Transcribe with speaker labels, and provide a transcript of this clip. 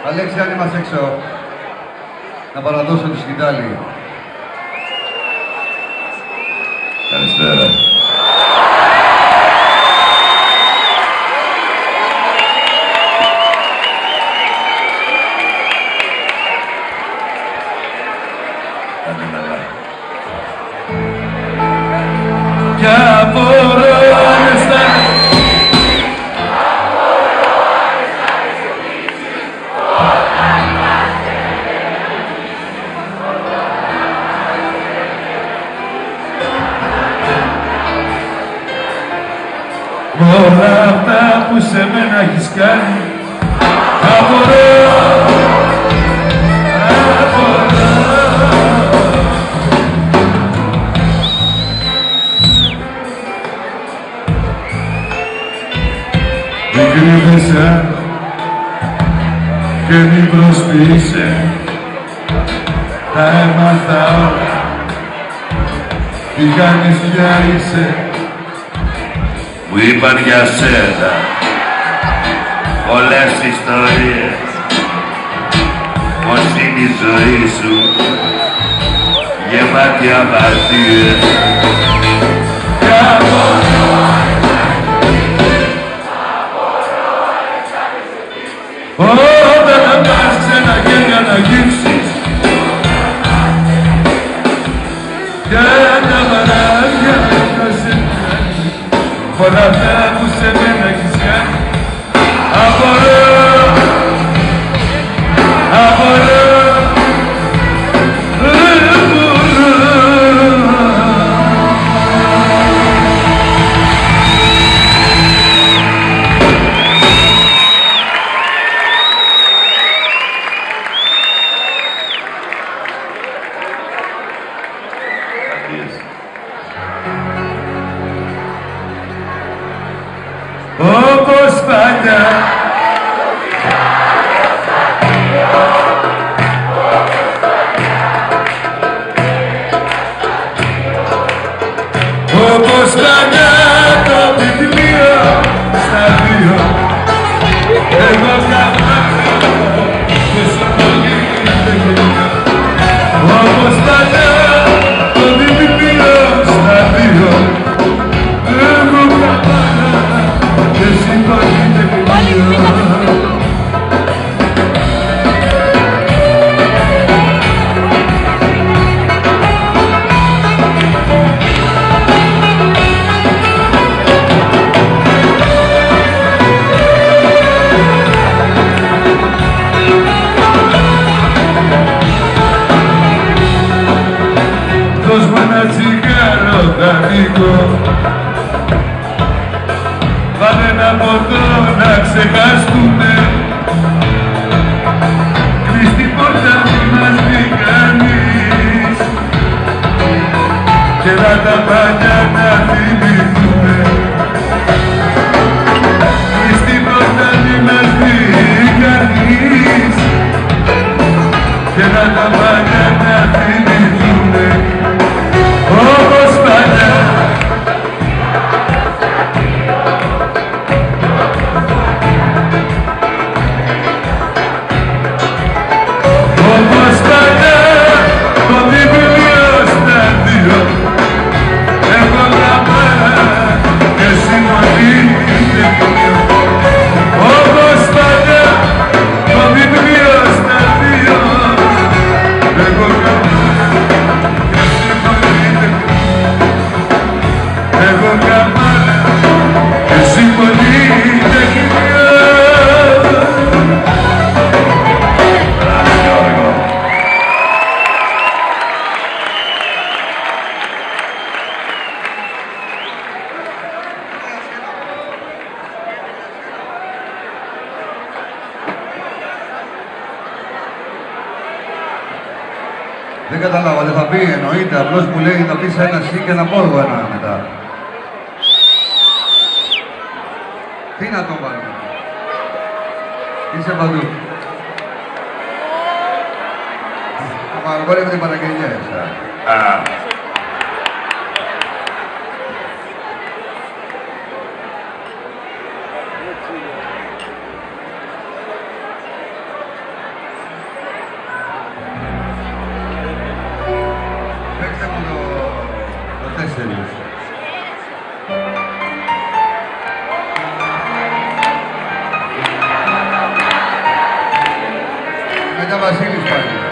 Speaker 1: Αλέξη, αν είμαστε έξω, να παραδώσω τη σκητάλη.
Speaker 2: Καλησπέρα. Κάνε καλά. Κι απορώ αν αισθάνεσαι. Όλα αυτά που σε μένα έχεις κάνει, απορώ, απορώ. Μην κρύβεσαι και μην προσποιείσαι, τα έμαθα όλα, τι κάνεις πια είσαι. Μου είπαν για σένα πολλές ιστορίες, πως είναι η ζωή σου γεμάτη αμαρτίες. Όταν θα πας ξένα και για να γύψεις και τα μαράδια να σε πιάνει, όλα αυτά που σε μένα έχεις κάνει, απορώ, απορώ. Όπως παλιά, όπως παλιά το βιβλίο στα δύο, εγώ καμάρω και στο πολύ δεν γεννιώ. Όπως παλιά το βιβλίο στα δύο, εγώ καμάρω και εσύ πολύ δεν γεννιώ. Δώσ' μου ένα τσιγάρο δανεικό, βάλε ένα ποτό να ξεχαστούμε, κλείς την πόρτα μη μας δει κανείς και να τα παλιά να θυμηθούμε. Κλείς την πόρτα μη μας δει κανείς και να τα παλιά να θυμηθούμε. Όπως παλιά, όπως παλιά, το βιβλίο στα δύο, έχω καμάρα και εσύ μόνη δεν πιο. Όπως παλιά, το βιβλίο στα δύο, έχω καμάρα και εσύ μόνη δεν πιο. Εγώ καμάρα και εσύ μόνη δεν πιο.
Speaker 1: Δεν καταλάβατε, θα πει εννοείται, απλώς μου λέει να πεις ένα σι και να πω εγώ ένα μετά. Τι να το βάλουμε. Είσαι παντού. Μα με την παραγγελιά εσά. Καρδιά Βασίλης πάλι.